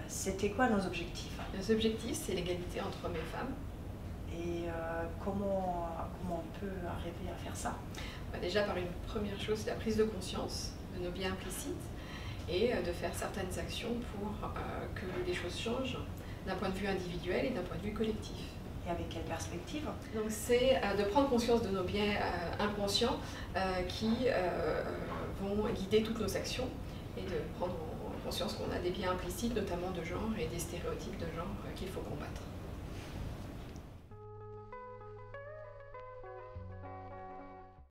C'était quoi nos objectifs? Nos objectifs, c'est l'égalité entre hommes et femmes. Et comment on peut arriver à faire ça? Déjà par une première chose, c'est la prise de conscience de nos biais implicites et de faire certaines actions pour que les choses changent d'un point de vue individuel et d'un point de vue collectif. Et avec quelle perspective? Donc c'est de prendre conscience de nos biais inconscients qui vont guider toutes nos actions et de prendre conscience qu'on a des biais implicites, notamment de genre, et des stéréotypes de genre qu'il faut combattre.